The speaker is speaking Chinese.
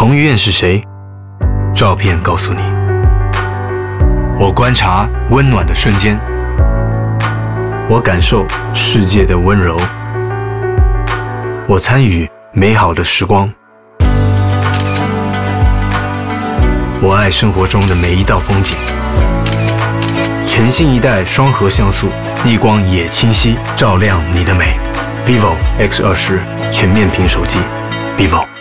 彭于晏是谁？照片告诉你。我观察温暖的瞬间，我感受世界的温柔，我参与美好的时光，我爱生活中的每一道风景。全新一代双核像素，逆光也清晰，照亮你的美。vivo X20全面屏手机 ，vivo。